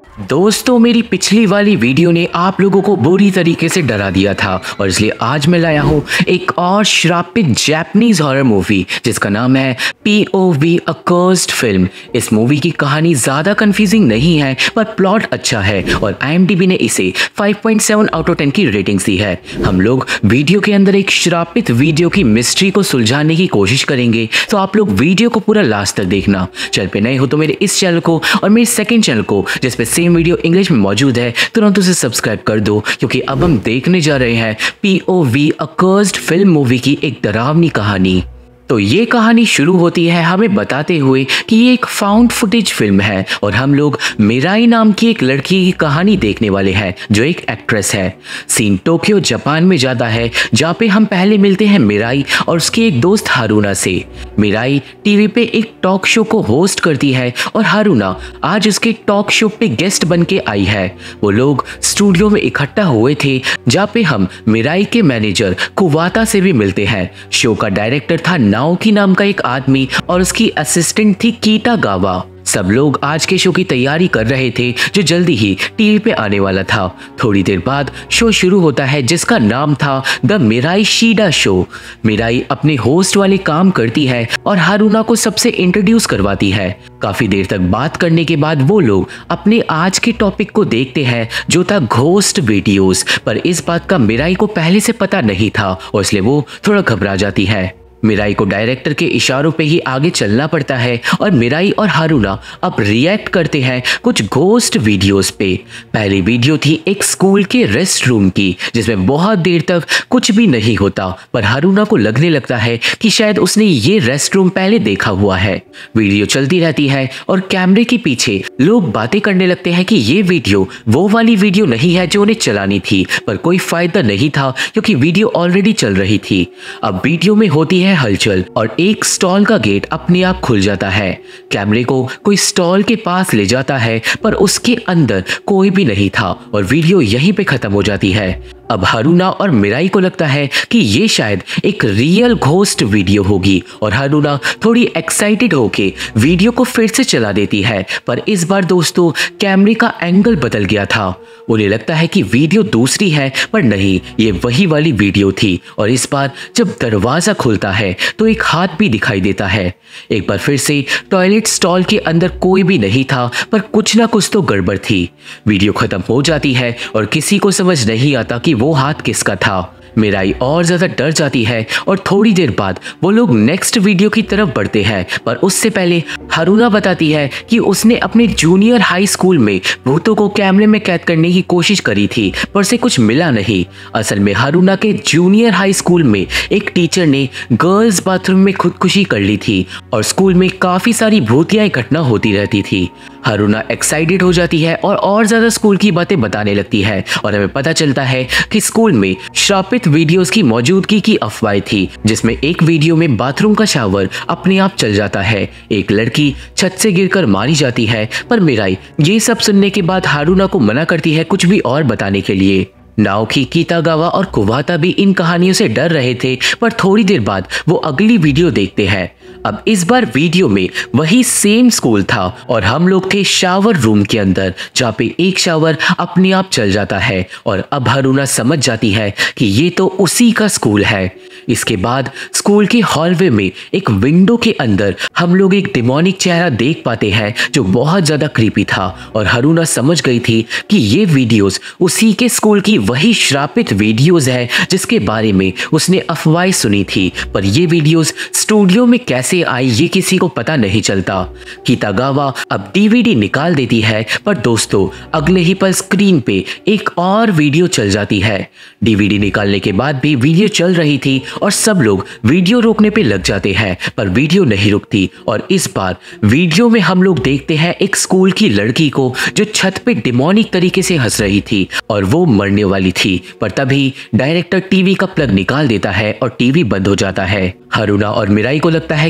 दोस्तों, मेरी पिछली वाली वीडियो ने आप लोगों को बुरी तरीके से डरा दिया था और इसलिए आज मैं लाया हूँ एक और श्रापित जापानीज हॉरर मूवी जिसका नाम है POV अ कर्स्ड फिल्म। इस मूवी की कहानी ज़्यादा कंफ्यूजिंग नहीं है पर प्लॉट अच्छा है और IMDb ने इसे 5.7 आउट ऑफ 10 की रेटिंग्स दी है। हम लोग वीडियो के अंदर एक श्रापित वीडियो की मिस्ट्री को सुलझाने की कोशिश करेंगे, तो आप लोग वीडियो को पूरा लास्ट तक देखना। चैनल पे नए हो तो मेरे इस चैनल को और मेरे सेकंड चैनल को जिसपे सेम वीडियो इंग्लिश में मौजूद है तुरंत उसे सब्सक्राइब कर दो, क्योंकि अब हम देखने जा रहे हैं POV a cursed film movie की एक डरावनी कहानी। तो ये कहानी शुरू होती है हमें बताते हुए कि ये एक फाउंड फुटेज फिल्म है और हम लोग मिराई नाम की एक लड़की की कहानी देखने वाले हैं जो एक एक्ट्रेस है। सीन टोक्यो जापान में जाता है, जहाँ पे हम पहले मिलते हैं मिराई और उसके एक दोस्त हारुना से। मिराई टीवी पे एक टॉक शो को होस्ट करती है और हारुना आज उसके टॉक शो पे गेस्ट बन के आई है। वो लोग स्टूडियो में इकट्ठा हुए थे, जहाँ पे हम मिराई के मैनेजर कुवाता से भी मिलते हैं। शो का डायरेक्टर था नाओकी नाम का एक आदमी और उसकी असिस्टेंट थी कीटागावा। सब लोग आज के शो की तैयारी कर रहे थे जो जल्दी ही टीवी पे आने वाला था। थोड़ी देर बाद शो शुरू होता है जिसका नाम था the Mirai Shida show. Mirai अपने होस्ट वाले काम करती है और हारुना को सबसे इंट्रोड्यूस करवाती है। काफी देर तक बात करने के बाद वो लोग अपने आज के टॉपिक को देखते हैं जो था घोस्ट वीडियोस, पर इस बात का मिराई को पहले से पता नहीं था और इसलिए वो थोड़ा घबरा जाती है। मिराई को डायरेक्टर के इशारों पे ही आगे चलना पड़ता है और मिराई और हारुना अब रिएक्ट करते हैं कुछ घोस्ट वीडियोस पे। पहली वीडियो थी एक स्कूल के रेस्ट रूम की जिसमें बहुत देर तक कुछ भी नहीं होता, पर हारुना को लगने लगता है कि शायद उसने ये रेस्ट रूम पहले देखा हुआ है। वीडियो चलती रहती है और कैमरे के पीछे लोग बातें करने लगते हैं कि ये वीडियो वो वाली वीडियो नहीं है जो उन्हें चलानी थी, पर कोई फायदा नहीं था क्योंकि वीडियो ऑलरेडी चल रही थी। अब वीडियो में होती है हलचल और एक स्टॉल का गेट अपने आप खुल जाता है। कैमरे को कोई स्टॉल के पास ले जाता है पर उसके अंदर कोई भी नहीं था और वीडियो यहीं पे खत्म हो जाती है। अब हारुना और मिराई को लगता है कि ये शायद एक रियल घोस्ट वीडियो होगी और हारुना थोड़ी एक्साइटेड होके वीडियो को फिर से चला देती है, पर इस बार दोस्तों कैमरे का एंगल बदल गया था। उन्हें लगता है कि वीडियो दूसरी है, पर नहीं, ये वही वाली वीडियो थी। और इस बार जब दरवाजा खुलता है तो एक हाथ भी दिखाई देता है। एक बार फिर से टॉयलेट स्टॉल के अंदर कोई भी नहीं था, पर कुछ ना कुछ तो गड़बड़ थी। वीडियो खत्म हो जाती है और किसी को समझ नहीं आता कि वो हाथ किसका था। मिराई और ज्यादा डर जाती है और थोड़ी देर बाद वो लोग नेक्स्ट वीडियो की तरफ बढ़ते हैं, पर उससे पहले हारुना बताती है कि उसने अपने जूनियर हाई स्कूल में भूतों को कैमरे में कैद करने की कोशिश करी थी, पर से कुछ मिला नहीं। असल में हारुना के जूनियर हाई स्कूल में एक टीचर ने गर्ल्स बाथरूम में खुदकुशी कर ली थी और स्कूल में काफी सारी भूतियां घटना होती रहती थी। हारुना एक्साइटेड हो जाती है और ज्यादा स्कूल की बातें बताने लगती है और हमें पता चलता है कि स्कूल में श्रापित वीडियोस की मौजूदगी की अफवाह थी, जिसमें एक वीडियो में बाथरूम का शावर अपने आप चल जाता है, एक लड़की छत से गिरकर मारी जाती है। पर मिराई ये सब सुनने के बाद हारुना को मना करती है कुछ भी और बताने के लिए। नाओकी, कीतागावा और कुवाता भी इन कहानियों से डर रहे थे, पर थोड़ी देर बाद वो अगली वीडियो देखते हैं। अब इस बार वीडियो में वही सेम स्कूल था और हम लोग थे शावर रूम के अंदर, जहाँ पे एक शावर अपने आप चल जाता है और अब हारुना समझ जाती है कि ये तो उसी का स्कूल है। इसके बाद स्कूल के हॉलवे में एक विंडो के अंदर हम लोग एक डिमोनिक चेहरा देख पाते हैं जो बहुत ज्यादा क्रीपी था और हारुना समझ गई थी कि ये वीडियोस उसी के स्कूल की वही श्रापित वीडियोस है जिसके बारे में उसने अफवाहें सुनी थी, पर ये वीडियोस स्टूडियो में कैसे आई ये किसी को पता नहीं चलता। कीतागावा अब DVD निकाल देती है, पर दोस्तों अगले ही पल स्क्रीन पे एक और वीडियो चल जाती है। DVD निकालने के बाद भी वीडियो चल रही थी और सब लोग वीडियो रोकने पे लग जाते हैं, पर वीडियो नहीं रुकती और इस बार वीडियो में हम लोग देखते हैं एक स्कूल की लड़की को जो छत पे डिमोनिक तरीके से हंस रही थी और वो मरने वाली थी, पर तभी डायरेक्टर टीवी का प्लग निकाल देता है और टीवी बंद हो जाता है। हारुना और मिराई को लगता है कि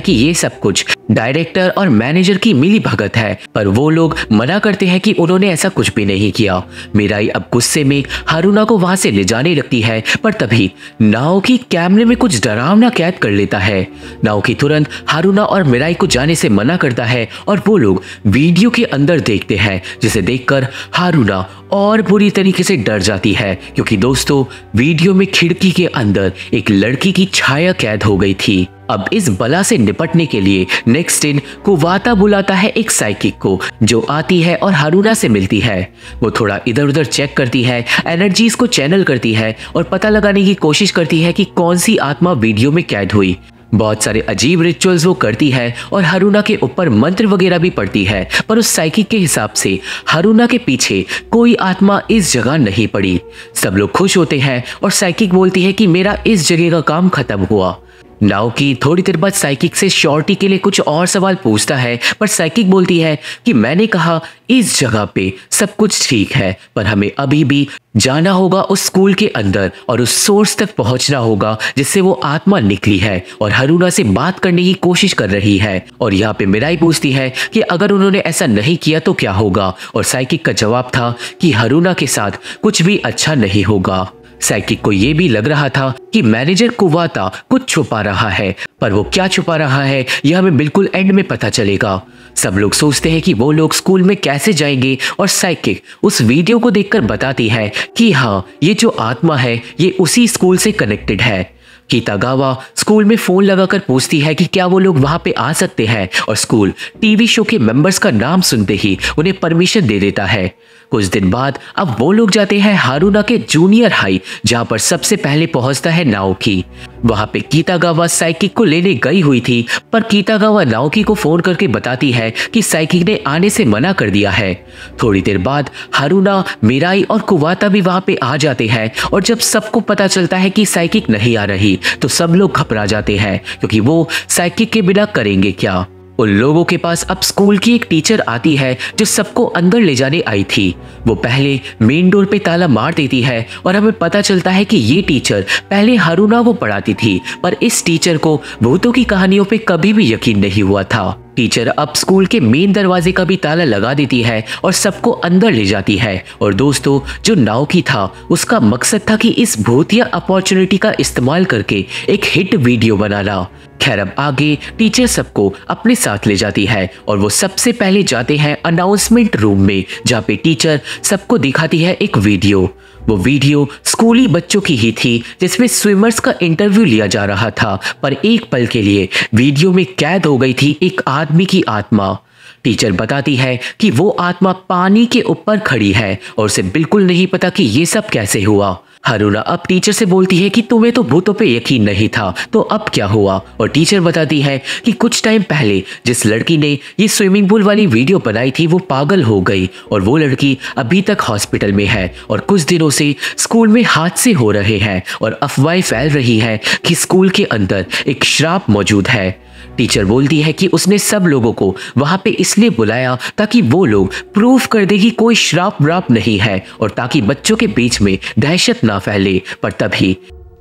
कि ये सब कुछ डायरेक्टर और मैनेजर की मिली भगत है, पर वो लोग मना करते हैं कि उन्होंने ऐसा कुछ भी नहीं किया। मिराई अब गुस्से में हारुना को वहां से ले जाने लगती है, पर तभी नाओकी कैमरे में कुछ डरावना कैद कर लेता है। नाओकी तुरंत हारुना और मिराई को जाने से मना करता है और वो लोग वीडियो के अंदर देखते हैं, जिसे देखकर हारुना और बुरी तरीके से डर जाती है, क्योंकि दोस्तों वीडियो में खिड़की के अंदर एक लड़की की छाया कैद हो गई थी। अब इस बला से निपटने के लिए नेक्स्ट दिन कुवाता बुलाता है एक साइकिक को, जो आती है और हारुना से मिलती है। वो थोड़ा इधर उधर चेक करती है, एनर्जीज को चैनल करती है और पता लगाने की कोशिश करती है कि कौन सी आत्मा वीडियो में कैद हुई। बहुत सारे अजीब रिचुअल्स वो करती है और हारुना के ऊपर मंत्र वगैरह भी पढ़ती है, पर उस साइकिक के हिसाब से हारुना के पीछे कोई आत्मा इस जगह नहीं पड़ी। सब लोग खुश होते हैं और साइकिक बोलती है कि मेरा इस जगह का काम खत्म हुआ। नाओकी थोड़ी देर बाद साइकिक से श्योरिटी के लिए कुछ और सवाल पूछता है, पर साइकिक बोलती है कि मैंने कहा इस जगह पे सब कुछ ठीक है, पर हमें अभी भी जाना होगा उस स्कूल के अंदर और उस सोर्स तक पहुंचना होगा जिससे वो आत्मा निकली है और हारुना से बात करने की कोशिश कर रही है। और यहाँ पे मिराई पूछती है कि अगर उन्होंने ऐसा नहीं किया तो क्या होगा, और साइकिक का जवाब था कि हारुना के साथ कुछ भी अच्छा नहीं होगा। साइकिक को यह भी लग रहा था कि मैनेजर कुवाता कुछ छुपा रहा है, पर वो क्या छुपा रहा है यह हमें बिल्कुल एंड में पता चलेगा। सब लोग सोचते हैं कि वो लोग स्कूल में कैसे जाएंगे और साइकिक उस वीडियो को देखकर बताती है कि हाँ, ये जो आत्मा है ये उसी स्कूल से कनेक्टेड है। कीतागावा स्कूल में फोन लगाकर पूछती है कि क्या वो लोग वहां पे आ सकते हैं, और स्कूल टीवी शो के मेंबर्स का नाम सुनते ही उन्हें परमिशन दे देता है। कुछ दिन बाद अब वो लोग जाते हैं हारुना के जूनियर हाई, जहां पर सबसे पहले पहुंचता है नाओकी। वहां पे कीतागावा साइकिक को लेने गई हुई थी, पर कीतागावा नाओकी को फोन करके बताती है कि साइकिक ने आने से मना कर दिया है। थोड़ी देर बाद हारुना, मिराई और कुवाता भी वहां पे आ जाते हैं, और जब सबको पता चलता है कि साइकिक नहीं आ रही तो सब लोग घबरा जाते हैं, क्योंकि वो साइकिक के बिना करेंगे क्या। उन लोगों के पास अब स्कूल की एक टीचर आती है जो सबको अंदर ले जाने आई थी। वो पहले मेन डोर पे ताला मार देती है और हमें पता चलता है कि ये टीचर पहले हारुना को पढ़ाती थी, पर इस टीचर को भूतों की कहानियों पे कभी भी यकीन नहीं हुआ था। टीचर अब स्कूल के मेन दरवाजे का भी ताला लगा देती है और सबको अंदर ले जाती है। और दोस्तों, जो नाओकी था उसका मकसद था कि इस भूतिया अपॉर्चुनिटी का इस्तेमाल करके एक हिट वीडियो बनाना। खैर, अब आगे टीचर सबको अपने साथ ले जाती है और वो सबसे पहले जाते हैं अनाउंसमेंट रूम में, जहाँ पे टीचर सबको दिखाती है एक वीडियो। वो वीडियो स्कूली बच्चों की ही थी जिसमें स्विमर्स का इंटरव्यू लिया जा रहा था, पर एक पल के लिए वीडियो में कैद हो गई थी एक आदमी की आत्मा। टीचर बताती है कि वो आत्मा पानी के ऊपर खड़ी है और उसे बिल्कुल नहीं पता कि ये सब कैसे हुआ। हारुना अब टीचर से बोलती है कि तुम्हें तो भूतों पे यकीन नहीं था, तो अब क्या हुआ। और टीचर बताती है कि कुछ टाइम पहले जिस लड़की ने ये स्विमिंग पूल वाली वीडियो बनाई थी वो पागल हो गई, और वो लड़की अभी तक हॉस्पिटल में है, और कुछ दिनों से स्कूल में हादसे हो रहे हैं और अफवाहें फैल रही है कि स्कूल के अंदर एक श्राप मौजूद है। टीचर बोलती है कि उसने सब लोगों को वहां पे इसलिए बुलाया ताकि वो लोग प्रूफ कर दे कि कोई श्राप व्राप नहीं है, और ताकि बच्चों के बीच में दहशत ना फैले। पर तभी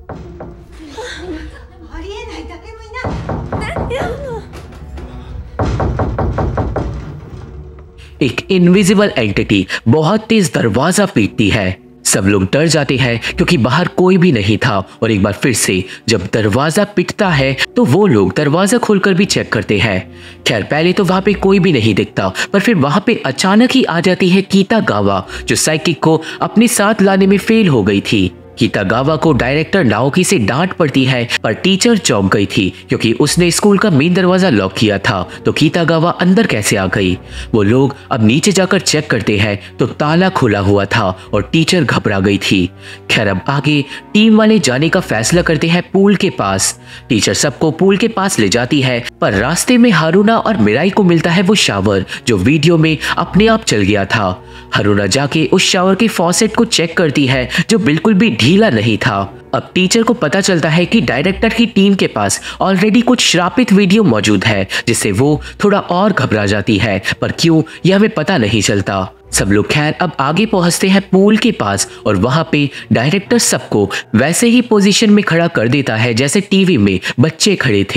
एक इनविजिबल एंटिटी बहुत तेज दरवाजा पीटती है। सब लोग डर जाते हैं क्योंकि बाहर कोई भी नहीं था, और एक बार फिर से जब दरवाजा पिटता है तो वो लोग दरवाजा खोलकर भी चेक करते हैं। खैर, पहले तो वहां पे कोई भी नहीं दिखता, पर फिर वहां पे अचानक ही आ जाती है कीतागावा, जो साइकिक को अपने साथ लाने में फेल हो गई थी। कीतागावा को डायरेक्टर नाओकी से डांट पड़ती है, पर टीचर चौंक गई थी क्योंकि उसने स्कूल का मेन दरवाजा लॉक किया था, तो कीतागावा अंदर कैसे आ गई। वो लोग अब नीचे जाकर चेक करते हैं तो ताला खुला हुआ था और टीचर घबरा गई थी। खैर, अब आगे टीम वाले जाने का फैसला करते हैं पूल के पास। टीचर सबको पूल के पास ले जाती है, पर रास्ते में हारुना और मिराई को मिलता है वो शावर जो वीडियो में अपने आप चल गया था। हारुना जाके उस शावर के फॉसेट को चेक करती है जो बिल्कुल भी ढीला नहीं था। अब टीचर को पता चलता है कि डायरेक्टर की टीम के पास ऑलरेडी कुछ श्रापित वीडियो मौजूद है, जिससे वो थोड़ा और घबरा जाती है, पर क्यों यह हमें पता नहीं चलता। सब लोग खैर अब आगे पहुंचते हैं पूल के पास, और वहां पे डायरेक्टर सबको वैसे ही पोजीशन में खड़ा कर देता है जैसे टीवी में बच्चे खड़े थे।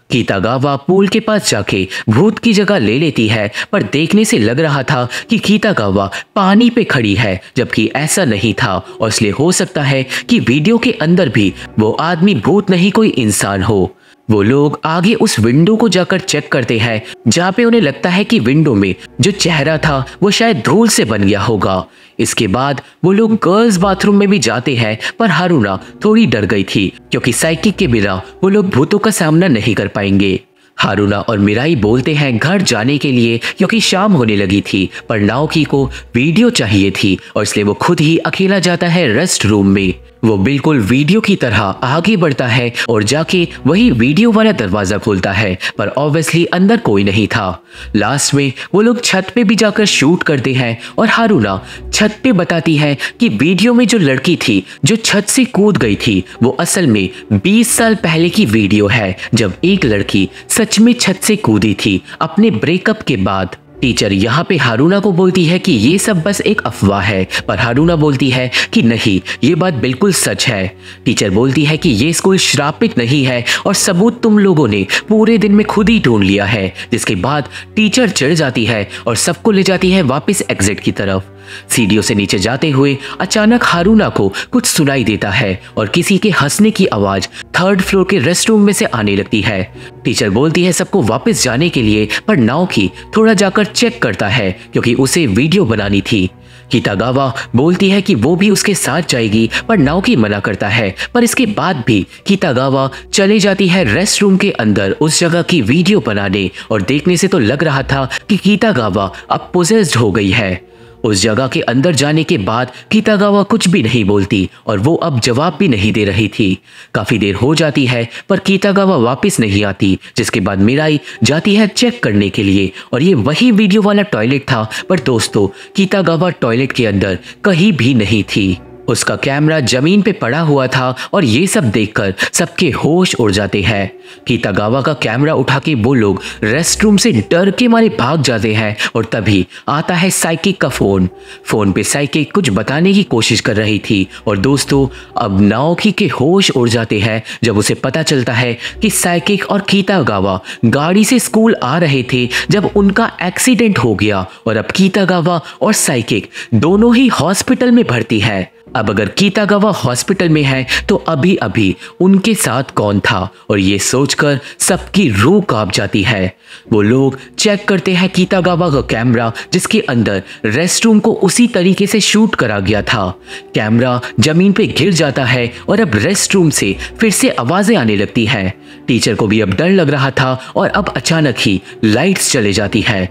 कीतागावा पूल के पास जाके भूत की जगह ले लेती है, पर देखने से लग रहा था कि कीतागावा पानी पे खड़ी है, जबकि ऐसा नहीं था और इसलिए हो सकता है कि वीडियो के अंदर भी वो आदमी भूत नहीं कोई इंसान हो। वो लोग आगे उस विंडो को जाकर चेक करते हैं, जहाँ पे उन्हें लगता है कि विंडो में जो चेहरा था वो शायद धूल से बन गया होगा। इसके बाद वो लोग गर्ल्स बाथरूम में भी जाते हैं, पर हारूना थोड़ी डर गई थी क्योंकि साइकिक के बिना वो लोग भूतों का सामना नहीं कर पाएंगे। हारूना और मिराई बोलते हैं घर जाने के लिए क्योंकि शाम होने लगी थी, पर नाओकी को वीडियो चाहिए थी और इसलिए वो खुद ही अकेला जाता है रेस्ट रूम में। वो बिल्कुल वीडियो की तरह आगे बढ़ता है और जाके वही वीडियो वाला दरवाजा खोलता है, पर ऑब्वियसली अंदर कोई नहीं था। लास्ट में वो लोग छत पे भी जाकर शूट करते हैं और हारूना छत पे बताती है कि वीडियो में जो लड़की थी जो छत से कूद गई थी वो असल में 20 साल पहले की वीडियो है, जब एक लड़की सच में छत से कूदी थी अपने ब्रेकअप के बाद। टीचर यहाँ पे हारूना को बोलती है कि ये सब बस एक अफवाह है, पर हारूना बोलती है कि नहीं, ये बात बिल्कुल सच है। टीचर बोलती है कि ये स्कूल श्रापित नहीं है और सबूत तुम लोगों ने पूरे दिन में खुद ही ढूंढ लिया है। जिसके बाद टीचर चढ़ जाती है और सबको ले जाती है वापस एग्जिट की तरफ। सीढ़ियों से नीचे जाते हुए अचानक हारूना को कुछ सुनाई देता है और किसी के हंसने की आवाज 3rd फ्लोर के रेस्टरूम में से आने लगती है। टीचर बोलती है सबको वापस जाने के लिए, पर नाओकी थोड़ा जाकर चेक करता है क्योंकि उसे वीडियो बनानी थी। कीतागावा बोलती है कि वो भी उसके साथ जाएगी, पर नाओकी मना करता है, पर इसके बाद भी कीतागावा चले जाती है रेस्ट रूम के अंदर उस जगह की वीडियो बनाने और देखने से तो लग रहा था कि कीतागावा अब पोजेस्ड हो गई है। उस जगह के अंदर जाने के बाद कीतागावा कुछ भी नहीं बोलती और वो अब जवाब भी नहीं दे रही थी। काफी देर हो जाती है पर कीतागावा वापस नहीं आती, जिसके बाद मिराई जाती है चेक करने के लिए और ये वही वीडियो वाला टॉयलेट था, पर दोस्तों कीतागावा टॉयलेट के अंदर कहीं भी नहीं थी। उसका कैमरा जमीन पे पड़ा हुआ था और ये सब देखकर सबके होश उड़ जाते हैं। कीतागावा का कैमरा उठा के वो लोग रेस्टरूम से डर के मारे भाग जाते हैं और तभी आता है साइकिक का फोन पे साइकिक कुछ बताने की कोशिश कर रही थी और दोस्तों अब नाओकी के होश उड़ जाते हैं जब उसे पता चलता है कि साइकिक और कीतागावा गाड़ी से स्कूल आ रहे थे जब उनका एक्सीडेंट हो गया और अब कीतागावा और साइकिक दोनों ही हॉस्पिटल में भर्ती है। अब अगर कीतागावा हॉस्पिटल में है तो अभी अभी उनके साथ कौन था, और ये सोचकर सबकी रूह कांप जाती है। वो लोग चेक करते हैं कीतागावा का कैमरा जिसके अंदर रेस्टरूम को उसी तरीके से शूट करा गया था। कैमरा जमीन पे गिर जाता है और अब रेस्टरूम से फिर से आवाजें आने लगती हैं। टीचर को भी अब डर लग रहा था और अब अचानक ही लाइट्स चले जाती है।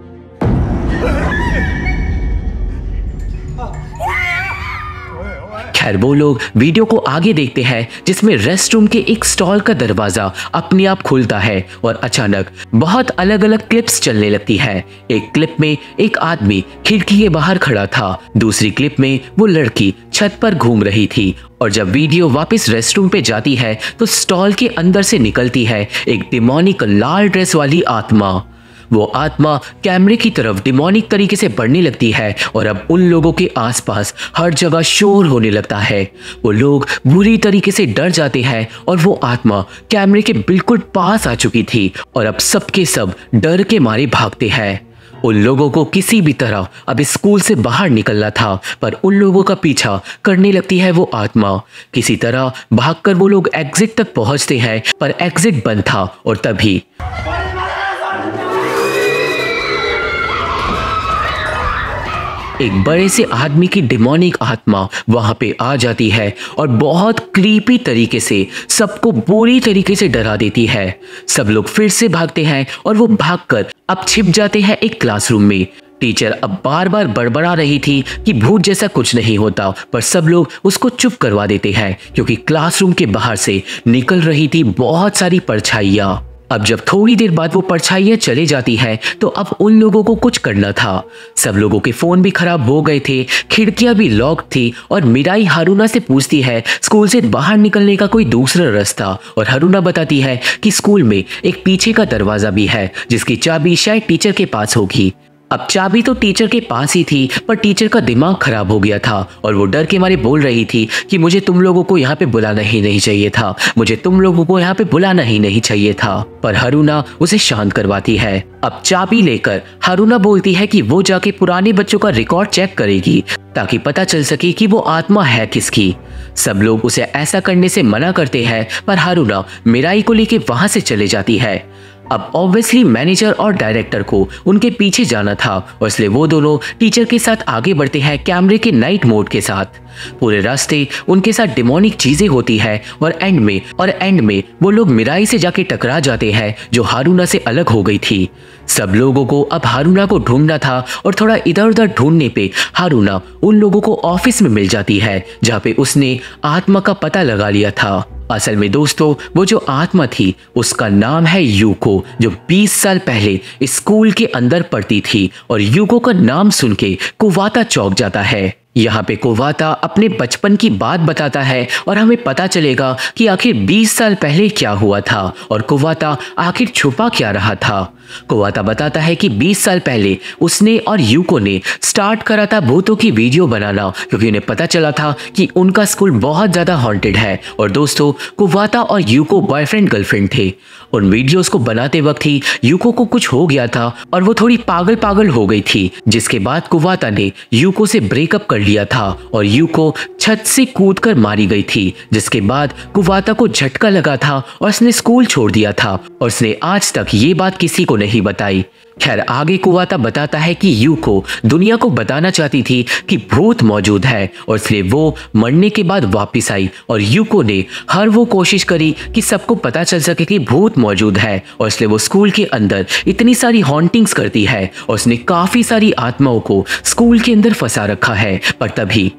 खैर वो लोग वीडियो को आगे देखते हैं जिसमें रेस्टरूम के एक स्टॉल का दरवाजा अपने आप खुलता है और अचानक बहुत अलग अलग क्लिप्स चलने लगती है। एक क्लिप में एक आदमी खिड़की के बाहर खड़ा था, दूसरी क्लिप में वो लड़की छत पर घूम रही थी और जब वीडियो वापस रेस्टरूम पे जाती है तो स्टॉल के अंदर से निकलती है एक डिमोनिक लाल ड्रेस वाली आत्मा। वो आत्मा कैमरे की तरफ डिमोनिक तरीके से बढ़ने लगती है और अब उन लोगों के आसपास हर जगह शोर होने लगता है। वो लोग बुरी तरीके से डर जाते हैं और वो आत्मा कैमरे के बिल्कुल पास आ चुकी थी और अब सबके सब डर के मारे भागते हैं। उन लोगों को किसी भी तरह अब स्कूल से बाहर निकलना था, पर उन लोगों का पीछा करने लगती है वो आत्मा। किसी तरह भागकर वो लोग एग्जिट तक पहुंचते हैं, पर एग्जिट बंद था और तभी एक बड़े से आदमी की डिमोनिक आत्मा वहां पे आ जाती है और बहुत क्रीपी तरीके से सबको बुरी तरीके से डरा देती है। सब लोग फिर से भागते हैं और वो भागकर अब छिप जाते हैं एक क्लासरूम में। टीचर अब बार बार बड़बड़ा रही थी कि भूत जैसा कुछ नहीं होता, पर सब लोग उसको चुप करवा देते हैं क्योंकि क्लासरूम के बाहर से निकल रही थी बहुत सारी परछाइयां। अब जब थोड़ी देर बाद वो परछाइयां चले जाती है तो अब उन लोगों को कुछ करना था। सब लोगों के फोन भी खराब हो गए थे, खिड़कियां भी लॉक थी और मिराई हारूना से पूछती है स्कूल से बाहर निकलने का कोई दूसरा रास्ता, और हारूना बताती है कि स्कूल में एक पीछे का दरवाजा भी है जिसकी चाबी शायद टीचर के पास होगी। अब चाबी तो टीचर के पास ही थी, पर टीचर का दिमाग खराब हो गया था और वो डर के मारे बोल रही थी कि मुझे तुम लोगों को यहाँ पे बुलाना ही नहीं चाहिए था, मुझे तुम लोगों को यहाँ पे बुलाना ही नहीं चाहिए था। पर हारूना उसे शांत करवाती है। अब चाबी लेकर हारूना बोलती है कि वो जाके पुराने बच्चों का रिकॉर्ड चेक करेगी ताकि पता चल सके कि वो आत्मा है किसकी। सब लोग उसे ऐसा करने से मना करते हैं, पर हारूना मिराई को लेके वहां से चले जाती है। अब ऑब्वियसली मैनेजर और डायरेक्टर को उनके पीछे जाना था और इसलिए वो दोनों टीचर के साथ आगे बढ़ते हैं कैमरे के नाइट मोड के साथ। पूरे रास्ते उनके साथ डिमोनिक चीजें होती है और एंड में वो लोग मिराई से जाके टकरा जाते हैं जो हारूना से अलग हो गई थी। सब लोगों को अब हारूना को ढूंढना था और थोड़ा इधर उधर ढूंढने पे हारूना उन लोगों को ऑफिस में मिल जाती है जहाँ पे उसने आत्मा का पता लगा लिया था। असल में दोस्तों वो जो आत्मा थी उसका नाम है यूको, जो 20 साल पहले स्कूल के अंदर पढ़ती थी। और यूको का नाम सुन के कुवाता चौंक जाता है। यहाँ पे कुवाता अपने बचपन की बात बताता है और हमें पता चलेगा कि आखिर 20 साल पहले क्या हुआ था और कुवाता आखिर छुपा क्या रहा था। कुवाता बताता है कि 20 साल पहले उसने और यूको ने स्टार्ट करा था भूतों की वीडियो बनाना, क्योंकि उन्हें पता चला था कि उनका स्कूल बहुत ज्यादा हॉन्टेड है। और दोस्तों कुवाता और यूको बॉयफ्रेंड गर्लफ्रेंड थे। उन वीडियोस को बनाते वक्त ही यूको को कुछ हो गया था और वो थोड़ी पागल हो गई थी, जिसके बाद कुवाता ने यूको से ब्रेकअप कर लिया था और यूको छत से कूदकर मारी गई थी, जिसके बाद कुवाता को झटका लगा था और उसने स्कूल छोड़ दिया था और उसने आज तक ये बात किसी को नहीं बताई। खैर आगे कुवाता बताता है कि यूको दुनिया को बताना चाहती थी कि भूत मौजूद है और इसलिए वो मरने के बाद वापस आई और यूको ने हर वो कोशिश करी कि सबको पता चल सके कि भूत मौजूद है और इसलिए वो स्कूल के अंदर इतनी सारी हॉन्टिंग्स करती है और उसने काफी सारी आत्माओं को स्कूल के अंदर फंसा रखा है। पर तभी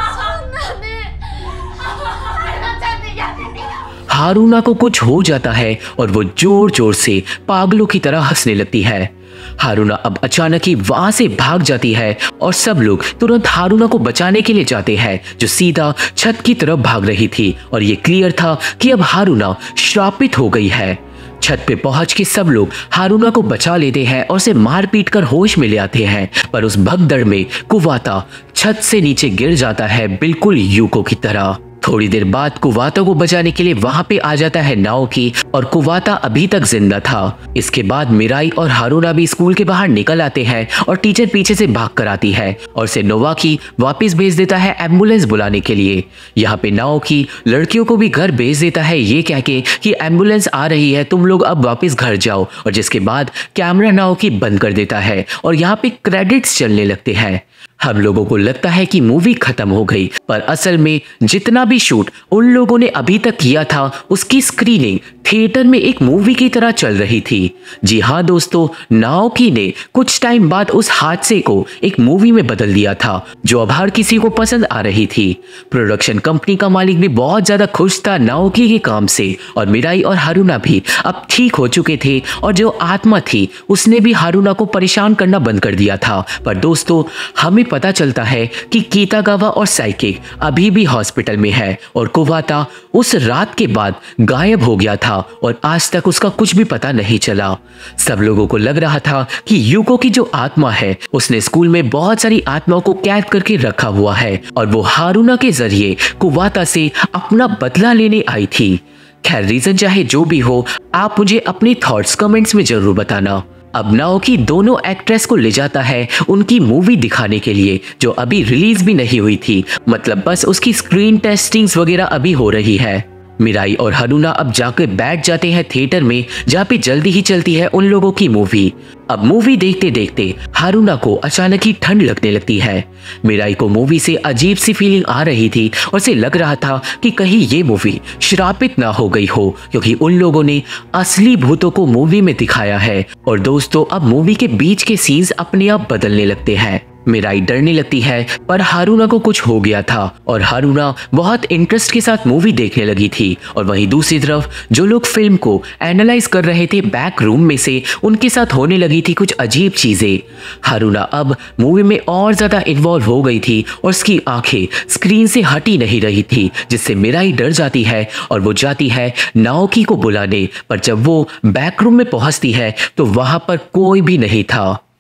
हारूना को कुछ हो जाता है और वो जोर जोर से पागलों की तरह हंसने लगती है। हारूना अब अचानक ही वहां से भाग जाती है और सब लोग तुरंत हारूना को बचाने के लिए जाते हैं, जो सीधा छत की तरफ भाग रही थी। और ये क्लियर था कि अब हारूना श्रापित हो गई है। छत पे पहुंच के सब लोग हारूना को बचा लेते हैं और उसे मार पीट कर होश में ले आते हैं, पर उस भगदड़ में कुवाता छत से नीचे गिर जाता है, बिल्कुल यूको की तरह। थोड़ी देर बाद कुवाता को बचाने के लिए वहां पे आ जाता है नाओकी और कुवाता अभी तक जिंदा था। इसके बाद मिराई और हारूना भी स्कूल के बाहर निकल आते हैं और टीचर पीछे से भाग कर आती है और उसे नोवाकी वापस भेज देता है एम्बुलेंस बुलाने के लिए। यहाँ पे नाओकी लड़कियों को भी घर भेज देता है ये कह के कि एम्बुलेंस आ रही है, तुम लोग अब वापस घर जाओ। और जिसके बाद कैमरा नाओकी बंद कर देता है और यहाँ पे क्रेडिट्स चलने लगते हैं। हम लोगों को लगता है कि मूवी खत्म हो गई, पर असल में जितना भी शूट उन लोगों ने अभी तक किया था उसकी स्क्रीनिंग थिएटर में एक मूवी की तरह चल रही थी। जी हाँ दोस्तों, नाओकी ने कुछ टाइम बाद उस हादसे को एक मूवी में बदल दिया था जो अब हर किसी को पसंद आ रही थी। प्रोडक्शन कंपनी का मालिक भी बहुत ज्यादा खुश था नाओकी के काम से और मिराई और हारूना भी अब ठीक हो चुके थे और जो आत्मा थी उसने भी हारूना को परेशान करना बंद कर दिया था। पर दोस्तों हमें पता चलता है कि कीतागावा और साइकिक अभी भी हॉस्पिटल में है और कुवाता उस रात के बाद गायब हो गया था और आज तक उसका कुछ भी पता नहीं चला। सब लोगों को लग रहा था कि यूको की जो आत्मा है उसने स्कूल में बहुत सारी आत्माओं को कैद करके रखा हुआ है और वो हारूना के जरिए कुवाता से अपना बदला लेने आई थी। खैर रीजन चाहे जो भी हो, आप मुझे अपने थॉट्स कमेंट्स में जरूर बताना। अब नाओकी दोनों एक्ट्रेस को ले जाता है उनकी मूवी दिखाने के लिए जो अभी रिलीज भी नहीं हुई थी, मतलब बस उसकी स्क्रीन टेस्टिंग्स वगैरह अभी हो रही है। मिराई और हारूना अब जाकर बैठ जाते हैं थिएटर में जहाँ पे जल्दी ही चलती है उन लोगों की मूवी। अब मूवी देखते देखते हारूना को अचानक ही ठंड लगने लगती है। मिराई को मूवी से अजीब सी फीलिंग आ रही थी और उसे लग रहा था कि कहीं ये मूवी श्रापित ना हो गई हो, क्योंकि उन लोगों ने असली भूतों को मूवी में दिखाया है। और दोस्तों अब मूवी के बीच के सीन्स अपने आप बदलने लगते हैं। मिराई डरने लगती है, पर हारूना को कुछ हो गया था और हारूना बहुत इंटरेस्ट के साथ मूवी देखने लगी थी। और वहीं दूसरी तरफ जो लोग फिल्म को एनालाइज कर रहे थे बैक रूम में से, उनके साथ होने लगी थी कुछ अजीब चीजें। हारूना अब मूवी में और ज्यादा इन्वॉल्व हो गई थी और उसकी आंखें स्क्रीन से हटी नहीं रही थी, जिससे मिराई डर जाती है और वो जाती है नाओकी को बुलाने। पर जब वो बैक रूम में पहुंचती है तो वहां पर कोई भी नहीं था।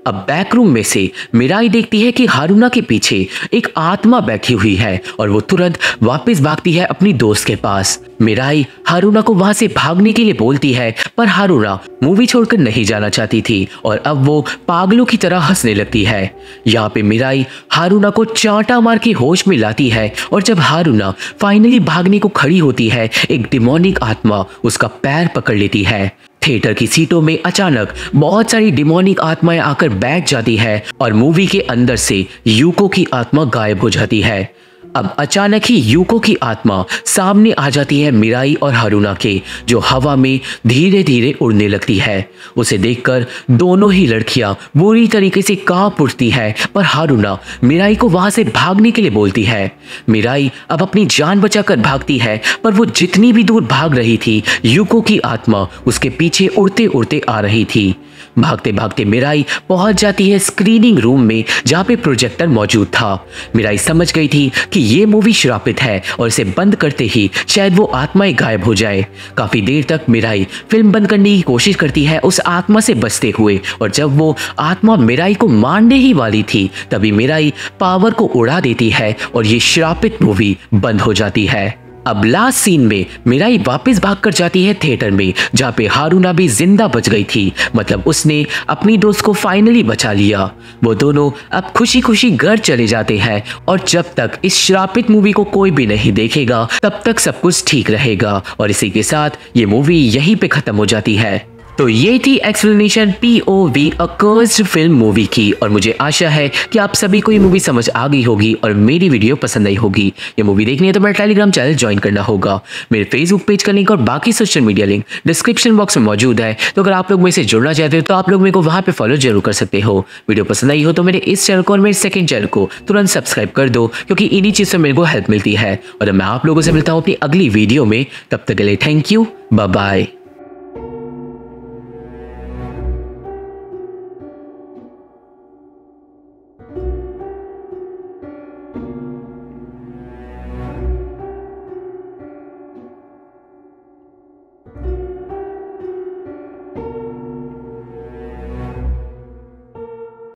अब बैक रूम में से मिराई देखती है कि हारूना के पीछे एक आत्मा बैठी हुई है और वो तुरंत वापस भागती है अपनी दोस्त के पास। मिराई हारूना को वहां से भागने के लिए बोलती है, पर हारूना मूवी छोड़कर नहीं जाना चाहती थी और अब वो पागलों की तरह हंसने लगती है। यहाँ पे मिराई हारूना को चांटा मार के होश में लाती है और जब हारूना फाइनली भागने को खड़ी होती है, एक डिमोनिक आत्मा उसका पैर पकड़ लेती है। थिएटर की सीटों में अचानक बहुत सारी डिमोनिक आत्माएं आकर बैठ जाती है और मूवी के अंदर से यूको की आत्मा गायब हो जाती है। अब अचानक ही यूको की आत्मा सामने आ जाती है मिराई और हारूना के, जो हवा में धीरे धीरे उड़ने लगती है। उसे देखकर दोनों ही लड़कियां बुरी तरीके से कांप उठती है, पर हारूना मिराई को वहां से भागने के लिए बोलती है। मिराई अब अपनी जान बचाकर भागती है, पर वो जितनी भी दूर भाग रही थी, यूको की आत्मा उसके पीछे उड़ते उड़ते आ रही थी। भागते भागते मिराई पहुंच जाती है स्क्रीनिंग रूम में, जहां पे प्रोजेक्टर मौजूद था। मिराई समझ गई थी कि ये मूवी श्रापित है और इसे बंद करते ही शायद वो आत्माएं गायब हो जाए। काफी देर तक मिराई फिल्म बंद करने की कोशिश करती है उस आत्मा से बचते हुए, और जब वो आत्मा मिराई को मारने ही वाली थी, तभी मिराई पावर को उड़ा देती है और ये श्रापित मूवी बंद हो जाती है। अब लास्ट सीन में मिराई वापस भागकर जाती है थिएटर में, जहाँ पे हारूना भी जिंदा बच गई थी। मतलब उसने अपनी दोस्त को फाइनली बचा लिया। वो दोनों अब खुशी खुशी घर चले जाते हैं और जब तक इस श्रापित मूवी को कोई भी नहीं देखेगा, तब तक सब कुछ ठीक रहेगा। और इसी के साथ ये मूवी यहीं पे खत्म हो जाती है। तो ये थी explanation POV a cursed film movie की, और मुझे आशा है कि आप सभी को ये मूवी समझ आ गई होगी और मेरी वीडियो पसंद आई होगी। ये मूवी देखनी है तो मेरा टेलीग्राम चैनल ज्वाइन करना होगा। मेरे फेसबुक पेज का लिंक और बाकी social media link description box में मौजूद है, तो अगर आप लोग मेरे से जुड़ना चाहते हो तो आप लोग मेरे को वहाँ पे फॉलो जरूर कर सकते हो। वीडियो पसंद आई हो तो मेरे इस चैनल को और मेरे सेकंड चैनल को तुरंत सब्सक्राइब कर दो, क्योंकि इन्हीं चीज़ से मेरे को हेल्प मिलती है। और मैं आप लोगों से मिलता हूँ अपनी अगली वीडियो में, तब तक के लिए थैंक यू, बाय बाय।